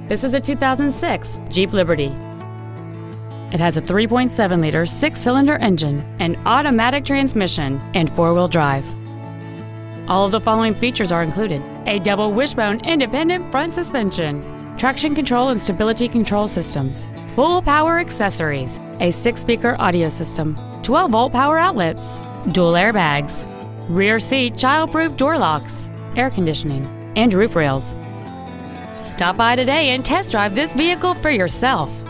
This is a 2006 Jeep Liberty. It has a 3.7-liter six-cylinder engine, an automatic transmission, and four-wheel drive. All of the following features are included: a double wishbone independent front suspension, traction control and stability control systems, full power accessories, a 6-speaker audio system, 12-volt power outlets, dual airbags, rear seat child-proof door locks, air conditioning, and roof rails. Stop by today and test drive this vehicle for yourself.